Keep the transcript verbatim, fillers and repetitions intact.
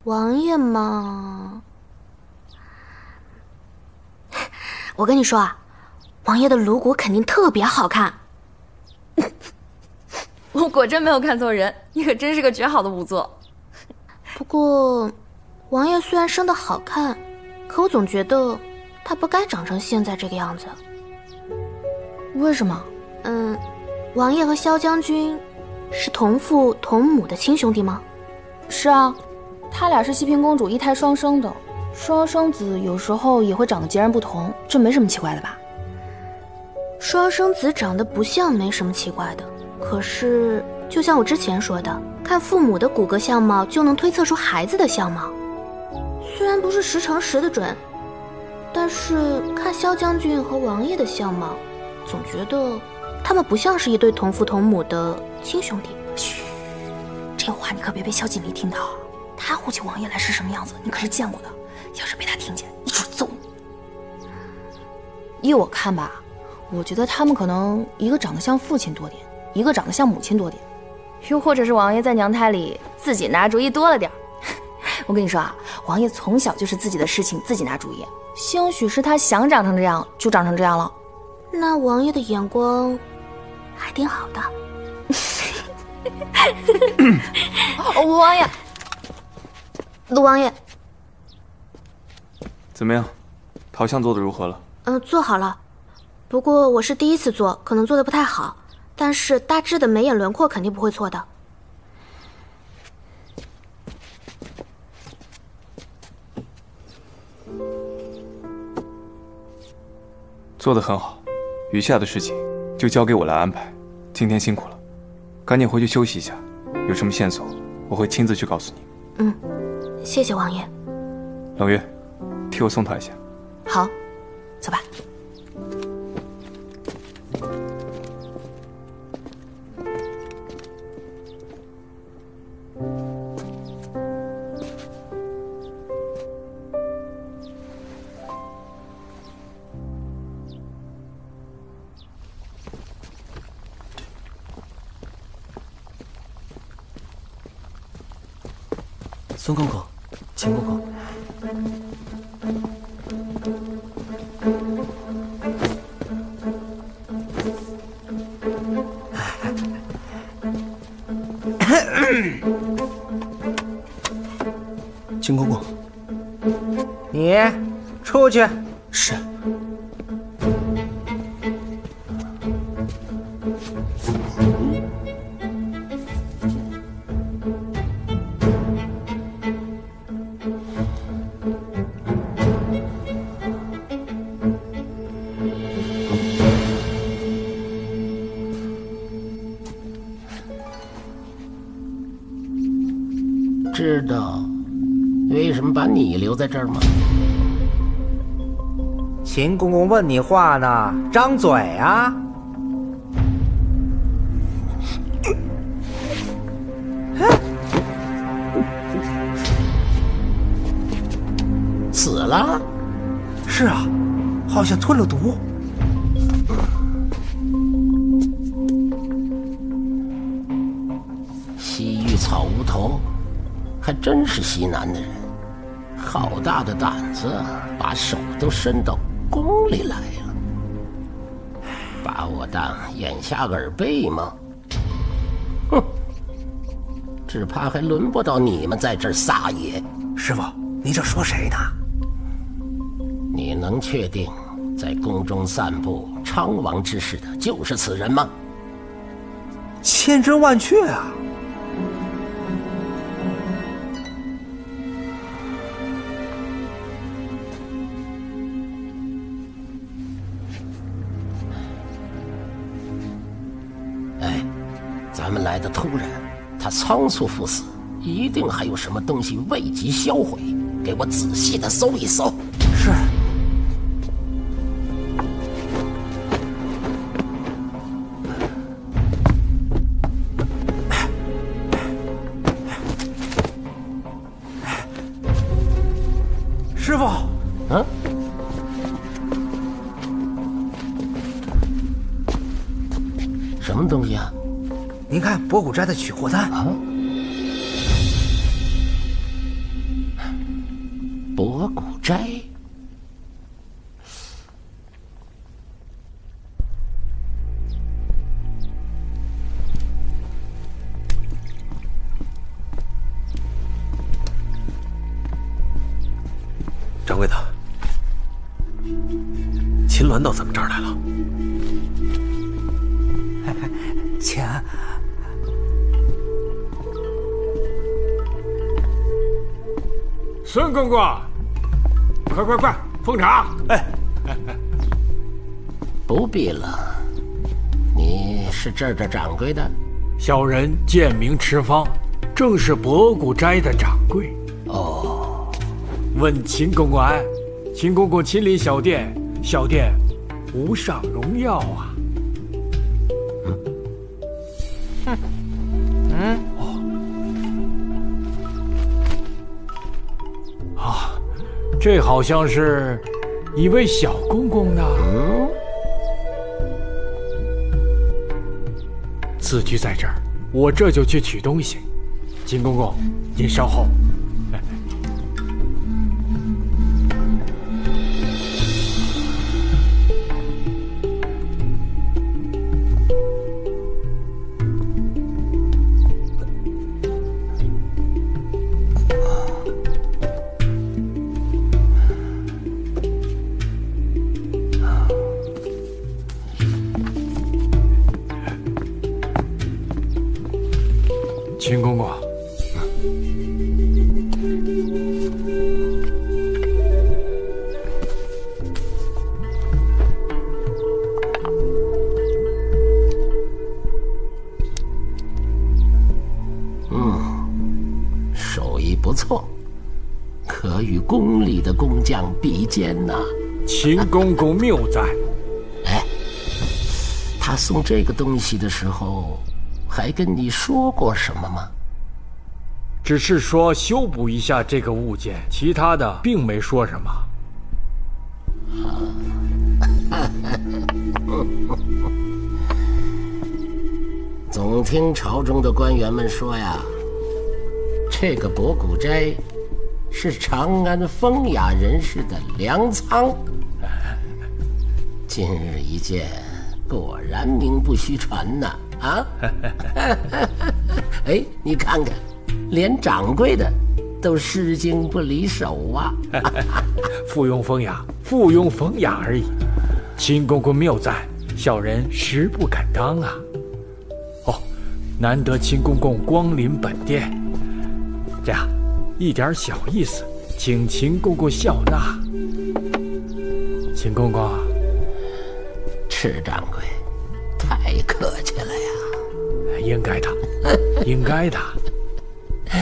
王爷嘛，我跟你说啊，王爷的颅骨肯定特别好看。 我果真没有看错人，你可真是个绝好的仵作。 不过，王爷虽然生得好看，可我总觉得他不该长成现在这个样子。 为什么？ 嗯，王爷和萧将军是同父同母的亲兄弟吗？ 是啊，他俩是熹嫔公主一胎双生的，双生子有时候也会长得截然不同，这没什么奇怪的吧？ 双生子长得不像没什么奇怪的，可是就像我之前说的，看父母的骨骼相貌就能推测出孩子的相貌，虽然不是十成十的准，但是看萧将军和王爷的相貌，总觉得他们不像是一对同父同母的亲兄弟。 嘘，这话你可别被萧锦离听到，他护起王爷来是什么样子，你可是见过的。要是被他听见，一准揍你。依我看吧，我觉得他们可能一个长得像父亲多点，一个长得像母亲多点，又或者是王爷在娘胎里自己拿主意多了点。我跟你说啊，王爷从小就是自己的事情自己拿主意，兴许是他想长成这样就长成这样了。 那王爷的眼光还挺好的。 哦，王爷， 陆王爷， 怎么样？陶像做的如何了？ 嗯、呃，做好了。不过我是第一次做，可能做的不太好，但是大致的眉眼轮廓肯定不会错的。 做得很好，余下的事情就交给我来安排。今天辛苦了，赶紧回去休息一下。有什么线索，我会亲自去告诉你。 嗯，谢谢王爷。 冷月，替我送他一下。 好，走吧。 孙公公，秦公公。秦公公， 你出去。 是。 知道为什么把你留在这儿吗？ 秦公公问你话呢，张嘴啊！ 死了？ 是啊，好像吞了毒。 西域草无头。还真是西南的人，好大的胆子，把手都伸到宫里来了，把我当眼下耳背吗？哼，只怕还轮不到你们在这儿撒野。 师傅，你这说谁呢？ 你能确定在宫中散布昌王之事的就是此人吗？ 千真万确啊！ 咱们来的突然，他仓促赴死，一定还有什么东西未及销毁，给我仔细的搜一搜。 是。师傅， 嗯。什么东西啊？ 您看博古斋的取货单啊， 博古斋。 掌柜的，秦鸾到咱们这儿来了。 请。 孙公公，快快快，奉茶！ 哎， 不必了。你是这儿的掌柜的？ 小人贱名池方，正是博古斋的掌柜。 哦， 问秦公公安，秦公公亲临小店，小店无上荣耀啊！ 哼，嗯， 哦，啊，这好像是一位小公公呢。 嗯， 此居在这儿，我这就去取东西。秦公公，您稍后。秦公公， 嗯，手艺不错，可与宫里的工匠比肩呐。 秦公公谬哉！ 哎，他送这个东西的时候，还跟你说过什么吗？ 只是说修补一下这个物件，其他的并没说什么。 总听朝中的官员们说呀，这个博古斋是长安风雅人士的粮仓。今日一见，果然名不虚传呐！啊，哎，你看看，连掌柜的都失敬不离手啊！ 附庸风雅，附庸风雅而已。秦公公谬赞，小人实不敢当啊。哦，难得秦公公光临本店，这样一点小意思，请秦公公笑纳。秦公公， 赤掌柜，太客气了呀。 应该的，应该的。